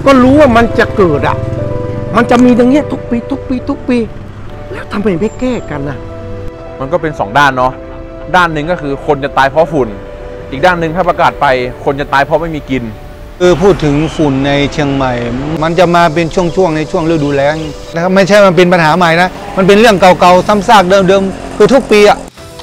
ก็รู้ว่ามันจะเกิดอ่ะมันจะมีอย่างเงี้ยทุกปีแล้วทำไมไม่แก้กันนะมันก็เป็น2 ด้านเนาะด้านหนึ่งก็คือคนจะตายเพราะฝุ่นอีกด้านหนึ่งถ้าประกาศไปคนจะตายเพราะไม่มีกินพูดถึงฝุ่นในเชียงใหม่มันจะมาเป็นช่วงในช่วงฤดูแล้งนะครับไม่ใช่มันเป็นปัญหาใหม่นะมันเป็นเรื่องเก่าๆซ้ำซากเดิมๆคือทุกปีอ่ะ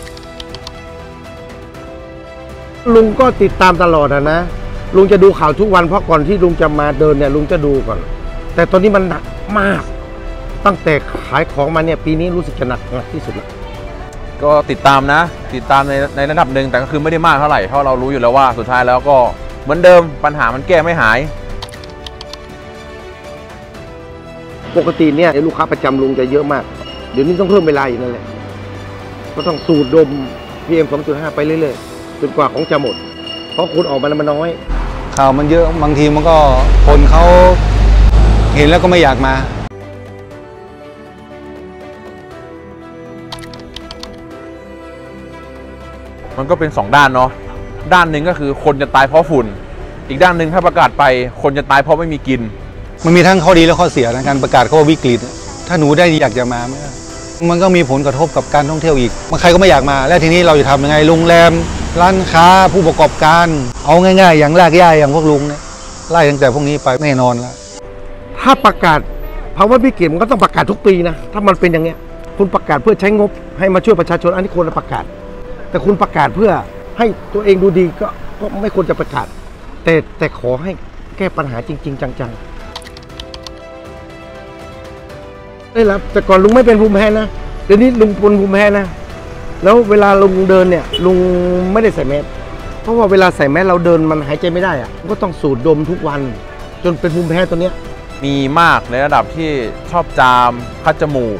ลุงก็ติดตามตลอดนะลุงจะดูข่าวทุกวันเพราะก่อนที่ลุงจะมาเดินเนี่ยลุงจะดูก่อนแต่ตอนนี้มันหนักมากตั้งแต่ขายของมาเนี่ยปีนี้รู้สึกจะหนักที่สุดแล้วก็ติดตามในระดับหนึ่งแต่ก็คือไม่ได้มากเท่าไหร่เพราะเรารู้อยู่แล้วว่าสุดท้ายแล้วก็เหมือนเดิมปัญหามันแก้ไม่หายปกติเนี่ยลูกค้าประจำลุงจะเยอะมากเดี๋ยวนี้ต้องเพิ่มเวลาอีกนั่นแหละก็ต้องสูดดม PM 2.5 ไปเรื่อยๆจนกว่าของจะหมดเพราะคนออกมามันน้อยข่าวมันเยอะบางทีมันก็คนเขาเห็นแล้วก็ไม่อยากมามันก็เป็น2 ด้านเนาะด้านหนึ่งก็คือคนจะตายเพราะฝุ่นอีกด้านหนึ่งถ้าประกาศไปคนจะตายเพราะไม่มีกินมันมีทั้งข้อดีและข้อเสียในการประกาศข้อวิกฤตถ้าหนูได้อยากจะมามันก็มีผลกระทบกับการท่องเที่ยวอีกใครก็ไม่อยากมาและทีนี้เราจะทำยังไงโรงแรมร้านค้าผู้ประกอบการเอาง่ายๆอย่างรากหญ้าอย่างพวกลุงเนี่ยไล่ตั้งแต่พวกนี้ไปแน่นอนแล้วถ้าประกาศภาวะวิกฤตมันก็ต้องประกาศทุกปีนะถ้ามันเป็นอย่างเงี้ยคุณประกาศเพื่อใช้งบให้มาช่วยประชาชนอันนี้ควรจะประกาศแต่คุณประกาศเพื่อให้ตัวเองดูดีก็ไม่ควรจะประกาศแต่ขอให้แก้ปัญหาจริงๆจังๆได้รับแต่ก่อนลุงไม่เป็นภูมิแพ้นะเดี๋ยวนี้ลุงเป็นภูมิแพ้นะแล้วเวลาลุงเดินเนี่ยลุงไม่ได้ใส่แมสเพราะว่าเวลาใส่แมสเราเดินมันหายใจไม่ได้อะก็ต้องสูดดมทุกวันจนเป็นภูมิแพ้ตัวเนี้ยมีมากในระดับที่ชอบจามคัดจมูก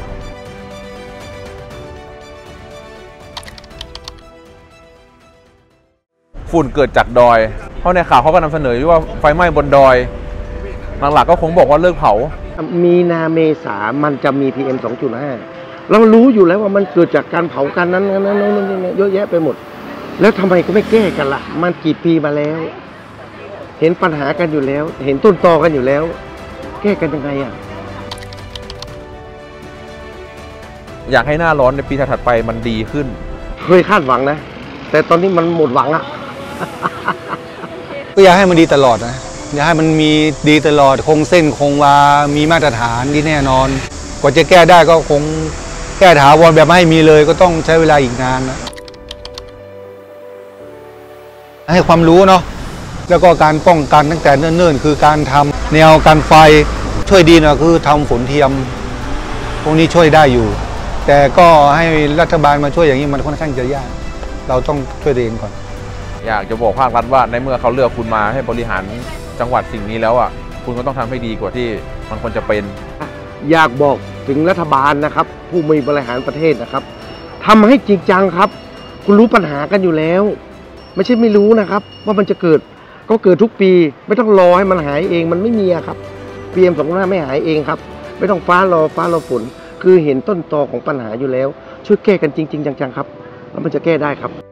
ฝุ่นเกิดจากดอยเพราะในข่าวเขาก็นำเสนอว่าไฟไหม้บนดอยหลักๆก็คงบอกว่าเลิกเผามีนาเมษามันจะมี PM 2.5 เรารู้อยู่แล้วว่ามันเกิดจากการเผากันนั้นเยอะแยะไปหมดแล้วทำไมก็ไม่แก้กันล่ะมันกี่ปีมาแล้วเห็นปัญหากันอยู่แล้วเห็นต้นตอกันอยู่แล้วแก้กันยังไงอ่ะอยากให้หน้าร้อนในปีถัดไปมันดีขึ้นเคยคาดหวังนะแต่ตอนนี้มันหมดหวังอ่ะก็อยากให้มันดีตลอดนะอยากให้มันมีดีตลอดคงเส้นคงวามีมาตรฐานที่แน่นอนกว่าจะแก้ได้ก็คงแก้ถาวรแบบไม่ให้มีเลยก็ต้องใช้เวลาอีกนานนะให้ความรู้เนาะแล้วก็การป้องกันตั้งแต่เนิ่นๆคือการทำแนวกันไฟช่วยดีนะคือทำฝนเทียมพวกนี้ช่วยได้อยู่แต่ก็ให้รัฐบาลมาช่วยอย่างนี้มันค่อนข้างจะยากเราต้องช่วยตัวเองก่อนอยากจะบอกภาครัฐว่าในเมื่อเขาเลือกคุณมาให้บริหารจังหวัดสิ่งนี้แล้วอ่ะคุณก็ต้องทำให้ดีกว่าที่มันควรจะเป็นอยากบอกถึงรัฐบาลนะครับผู้มีบริหารประเทศนะครับทำให้จริงจังครับคุณรู้ปัญหากันอยู่แล้วไม่ใช่ไม่รู้นะครับว่ามันจะเกิดก็เกิดทุกปีไม่ต้องรอให้มันหายเองมันไม่มีครับ PM 2.5 ไม่หายเองครับไม่ต้องฟ้ารอฝนคือเห็นต้นตอของปัญหาอยู่แล้วช่วยแก้กันจริงๆจังๆครับแล้วมันจะแก้ได้ครับ